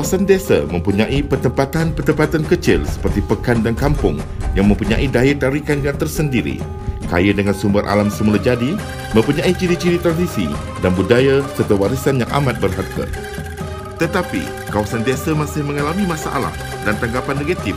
kawasan desa mempunyai pertempatan-pertempatan kecil seperti pekan dan kampung yang mempunyai daya tarikan yang tersendiri, kaya dengan sumber alam semula jadi, mempunyai ciri-ciri tradisi dan budaya serta warisan yang amat berharga. Tetapi, kawasan desa masih mengalami masalah dan tanggapan negatif.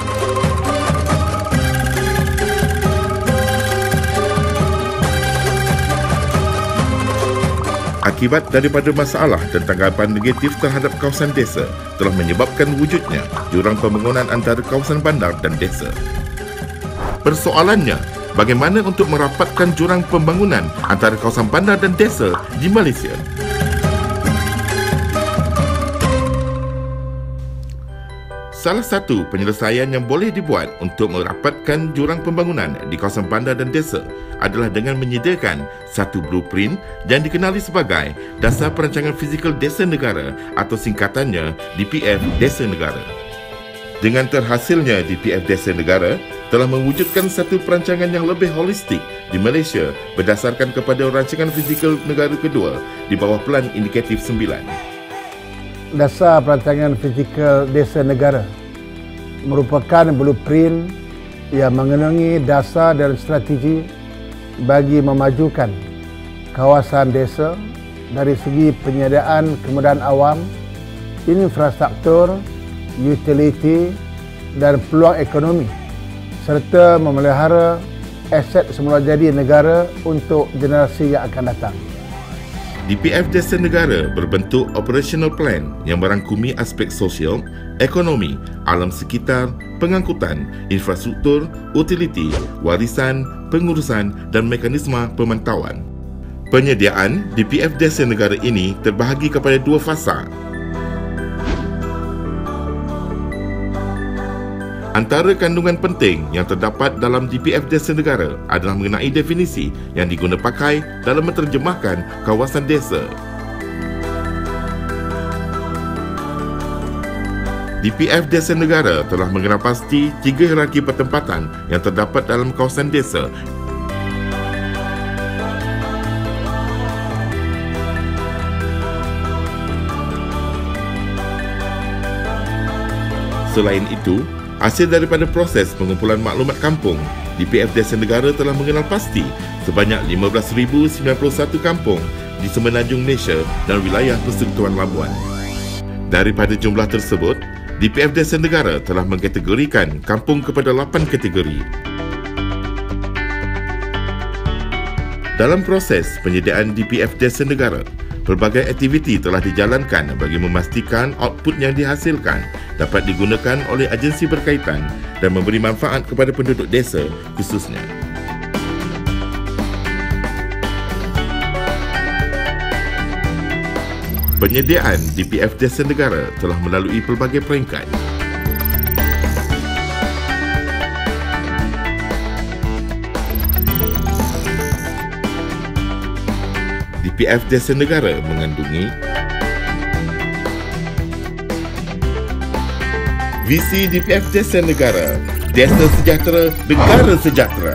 Akibat daripada masalah dan tanggapan negatif terhadap kawasan desa telah menyebabkan wujudnya jurang pembangunan antara kawasan bandar dan desa. Persoalannya, bagaimana untuk merapatkan jurang pembangunan antara kawasan bandar dan desa di Malaysia? Salah satu penyelesaian yang boleh dibuat untuk merapatkan jurang pembangunan di kawasan bandar dan desa adalah dengan menyediakan satu blueprint yang dikenali sebagai Dasar Perancangan Fizikal Desa Negara atau singkatannya DPF Desa Negara. Dengan terhasilnya DPF Desa Negara telah mewujudkan satu perancangan yang lebih holistik di Malaysia berdasarkan kepada Rancangan Fizikal Negara kedua di bawah Pelan Indikatif 9. Dasar Perancangan Fizikal Desa Negara merupakan blueprint yang mengandungi dasar dan strategi bagi memajukan kawasan desa dari segi penyediaan kemudahan awam, infrastruktur, utiliti dan peluang ekonomi serta memelihara aset semula jadi negara untuk generasi yang akan datang. DPF Desa Negara berbentuk operational plan yang merangkumi aspek sosial, ekonomi, alam sekitar, pengangkutan, infrastruktur, utiliti, warisan, pengurusan dan mekanisme pemantauan. Penyediaan DPF Desa Negara ini terbahagi kepada dua fasa. Antara kandungan penting yang terdapat dalam DPF Desa Negara adalah mengenai definisi yang diguna pakai dalam menterjemahkan kawasan desa. DPF Desa Negara telah mengenal pasti 3 hierarki pertempatan yang terdapat dalam kawasan desa. Selain itu, hasil daripada proses pengumpulan maklumat kampung, DPF Desa Negara telah mengenal pasti sebanyak 15,091 kampung di semenanjung Malaysia dan wilayah Persekutuan Labuan. Daripada jumlah tersebut, DPF Desa Negara telah mengkategorikan kampung kepada 8 kategori. Dalam proses penyediaan DPF Desa Negara, pelbagai aktiviti telah dijalankan bagi memastikan output yang dihasilkan dapat digunakan oleh agensi berkaitan dan memberi manfaat kepada penduduk desa khususnya. Penyediaan DPF Desa Negara telah melalui pelbagai peringkat. DPF Desa Negara mengandungi visi DPF Desa Negara, Desa Sejahtera, Negara Sejahtera.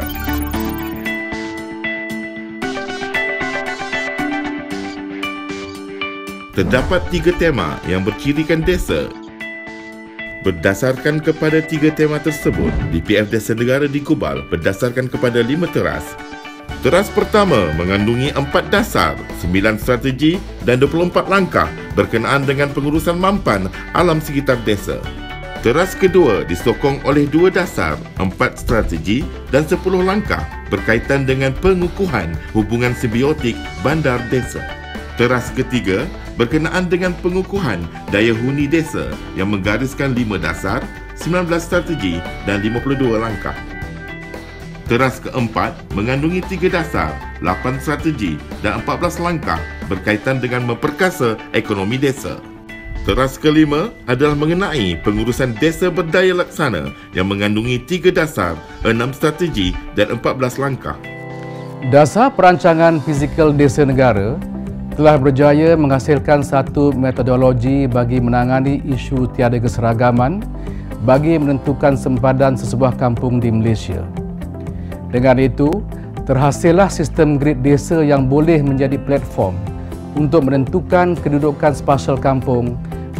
Terdapat 3 tema yang bercirikan desa. Berdasarkan kepada 3 tema tersebut, DPF Desa Negara dikubal berdasarkan kepada 5 teras. Teras pertama mengandungi 4 dasar, 9 strategi dan 24 langkah berkenaan dengan pengurusan mampan alam sekitar desa. Teras kedua disokong oleh 2 dasar, 4 strategi dan 10 langkah berkaitan dengan pengukuhan hubungan simbiotik bandar desa. Teras ketiga berkenaan dengan pengukuhan daya huni desa yang menggariskan 5 dasar, 19 strategi dan 52 langkah. Teras keempat mengandungi 3 dasar, 8 strategi dan 14 langkah berkaitan dengan memperkasa ekonomi desa. Teras kelima adalah mengenai pengurusan desa berdaya laksana yang mengandungi 3 dasar, 6 strategi dan 14 langkah. Dasar Perancangan Fizikal Desa Negara telah berjaya menghasilkan satu metodologi bagi menangani isu tiada keseragaman bagi menentukan sempadan sesebuah kampung di Malaysia. Dengan itu, terhasillah sistem grid desa yang boleh menjadi platform untuk menentukan kedudukan spasial kampung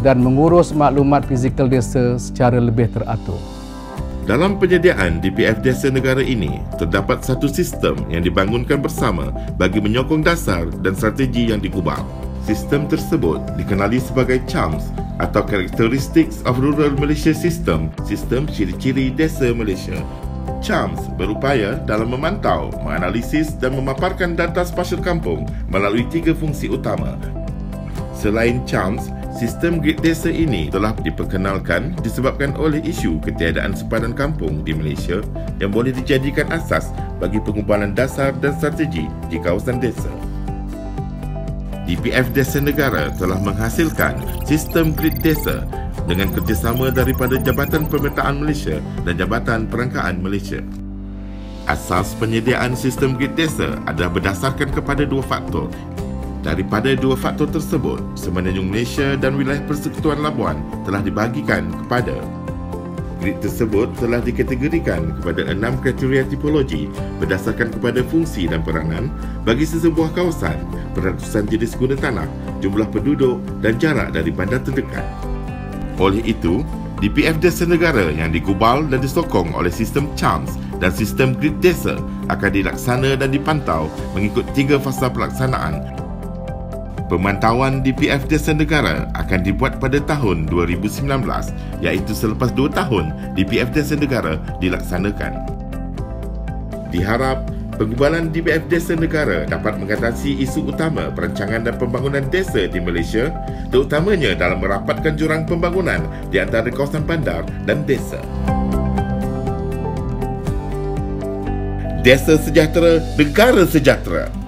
dan mengurus maklumat fizikal desa secara lebih teratur. Dalam penyediaan DPF Desa Negara ini, terdapat satu sistem yang dibangunkan bersama bagi menyokong dasar dan strategi yang digubal. Sistem tersebut dikenali sebagai CHAMS atau Characteristics of Rural Malaysia System, Sistem Ciri-Ciri Desa Malaysia. CHAMS berupaya dalam memantau, menganalisis dan memaparkan data spasial kampung melalui 3 fungsi utama. Selain CHAMS, sistem grid desa ini telah diperkenalkan disebabkan oleh isu ketiadaan sepadan kampung di Malaysia yang boleh dijadikan asas bagi pengubalan dasar dan strategi di kawasan desa. DPF Desa Negara telah menghasilkan sistem grid desa dengan kerjasama daripada Jabatan Pemetaan Malaysia dan Jabatan Perangkaan Malaysia. Asas penyediaan sistem grid desa adalah berdasarkan kepada 2 faktor. Daripada 2 faktor tersebut, Semenanjung Malaysia dan wilayah Persekutuan Labuan telah dibahagikan kepada. Grid tersebut telah dikategorikan kepada 6 kriteria tipologi berdasarkan kepada fungsi dan peranan bagi sesebuah kawasan, peratusan jenis guna tanah, jumlah penduduk dan jarak dari bandar terdekat. Oleh itu, DPF Desa Negara yang digubal dan disokong oleh sistem CHAMS dan sistem grid desa akan dilaksana dan dipantau mengikut 3 fasa pelaksanaan. Pemantauan DPF Desa Negara akan dibuat pada tahun 2019, iaitu selepas 2 tahun DPF Desa Negara dilaksanakan. Diharap pengubalan DPF Desa Negara dapat mengatasi isu utama perancangan dan pembangunan desa di Malaysia, terutamanya dalam merapatkan jurang pembangunan di antara kawasan bandar dan desa. Desa sejahtera, negara sejahtera.